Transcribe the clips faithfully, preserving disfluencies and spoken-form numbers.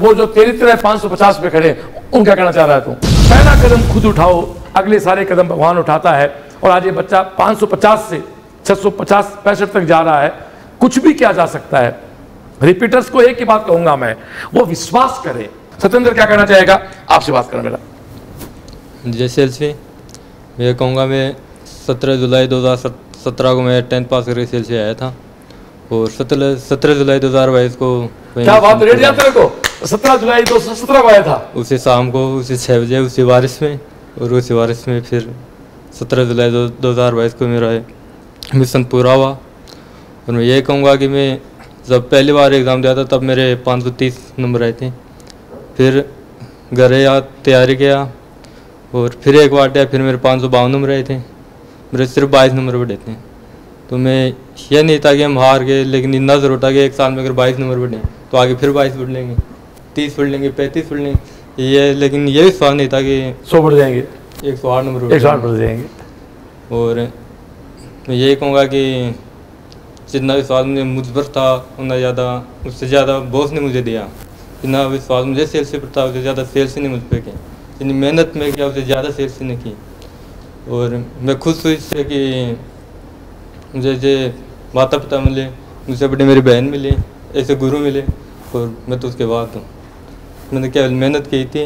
वो जो तेरी तरह पाँच सौ पचास पे खड़े, उनका कहना चाह रहा है तू? पहला कदम खुद उठाओ, अगले सारे कदम भगवान उठाता है। और आज ये बच्चा पाँच सौ पचास से छह सौ पचास पैंसठ तक जा रहा है। कुछ भी किया जा सकता है। रिपीटर्स को एक ही बात कहूंगा मैं, वो विश्वास करें। सत्येंद्र क्या कहना चाहेगा? आपसे बात करें मेरा। जैसे एलसी मैं कहूँगा, मैं सत्रह जुलाई दो हज़ार सत्रह को मैं टेंथ पास करके सेल से आया था और सत्रह सत्रह जुलाई दो हज़ार बाईस को क्या बात रेडी तेरे को सत्रह जुलाई दो हज़ार सत्रह को आया था। उसी शाम को उसी छः बजे उसी बारिश में, और उसी बारिश में फिर सत्रह जुलाई दो हज़ार बाईस को मेरा मिशन पूरा हुआ। और मैं ये कहूँगा कि मैं जब पहली बार एग्ज़ाम दिया था तब मेरे पाँच सौ तीस नंबर आए थे। फिर घर या तैयारी किया और फिर एक बार दिया, फिर मेरे पाँच सौ बावन नंबर आए थे। मेरे सिर्फ बाईस नंबर बढ़े थे। तो मैं ये नहीं था कि हम हार गए, लेकिन इतना ज़रूर था कि एक साल में अगर बाईस नंबर बढ़े तो आगे फिर बाईस बढ़ लेंगे, तीस बढ़ लेंगे, पैंतीस बढ़ लेंगे। ये लेकिन ये विश्वास नहीं था कि सौ बढ़ जाएंगे, एक सौ आठ नंबर एक सौ आठ बढ़ जाएंगे। और मैं यही कहूँगा कि जितना विश्वास मुझे मुझ पर था उतना ज़्यादा, उससे ज़्यादा बॉस ने मुझे दिया। जितना विश्वास मुझे सेल्स से पर था उससे ज़्यादा सेल्स ने मुझ पर किया। जितनी मेहनत में किया उससे ज़्यादा सेल्स ने की। और मैं खुश हूँ इससे कि मुझे जो माता पिता मिले, मुझसे बड़ी मेरी बहन मिली, ऐसे गुरु मिले, और मैं तो उसके बाद हूँ। मैंने क्या मेहनत की थी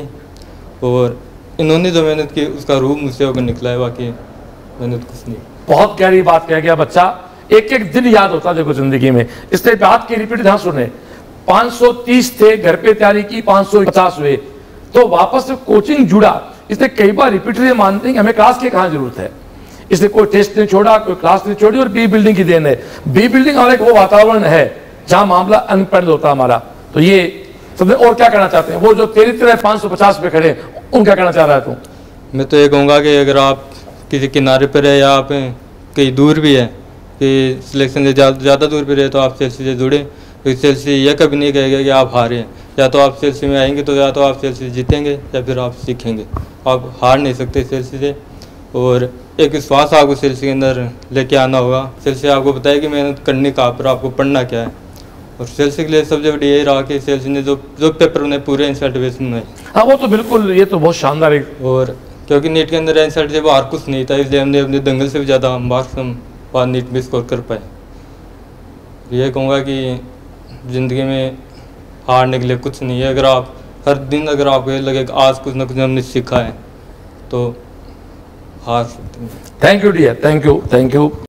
और इन्होंने जो मेहनत की उसका रूप मुझसे होकर निकला है, बाकी मेहनत कुछ नहीं। बहुत गहरी बात कह गया बच्चा। एक एक दिन याद होता देखो जिंदगी में। इसलिए बात की रिपीट ध्यान सुने। पाँच सौ तीस थे, घर पे तैयारी की, पाँच सौ पचास हुए, तो वापस से कोचिंग जुड़ा। इसलिए कई बार रिपीटर मानते हैं कि हमें क्लास की कहाँ जरूरत है, इसलिए कोई टेस्ट नहीं छोड़ा, कोई क्लास नहीं छोड़ी। और बी बिल्डिंग की देन है। बी बिल्डिंग हमारा एक वो वातावरण है जहां मामला अनपढ़ होता हमारा। तो ये सब। और क्या कहना चाहते हैं वो जो तेरी तरह पाँच सौ पचास पे खड़े, उनका कहना चाह रहा है तू? मैं तो ये कहूँगा कि अगर आप किसी किनारे पर है या आप कहीं दूर भी है कि सिलेक्शन से ज़्यादा दूर पे रहे तो आप सेल्सी से जुड़े। क्योंकि सेल्सी यह कभी नहीं कहेगा कि आप हारे हैं। या तो आप सेल्सी में आएंगे तो या तो आप सेल्सी जीतेंगे या फिर आप सीखेंगे। आप हार नहीं सकते सेल्सी से। और एक विश्वास आपको सेल्सी के अंदर लेके आना होगा। सेल्सी आपको बताए कि मेहनत करनी कहाँ पर, आपको पढ़ना क्या है। और सेल्सी के लिए सबसे बड़ी यही रहा कि सेल्सी ने जो जो पेपर उन्हें पूरे एनसीईआरटी बेस में। हाँ वो तो बिल्कुल, ये तो बहुत शानदार है। और क्योंकि नीट के अंदर एनसीईआरटी से बाहर कुछ नहीं था, इसलिए हमने अपने दंगल से भी ज़्यादा मार्क्स हम बाद नीट में स्कोर कर पाए। ये कहूँगा कि ज़िंदगी में हारने के लिए कुछ नहीं है। अगर आप हर दिन अगर आपको ये लगे कि आज कुछ ना कुछ हमने सीखा है तो हार सकते हैं। Thank you dear, thank you, thank you.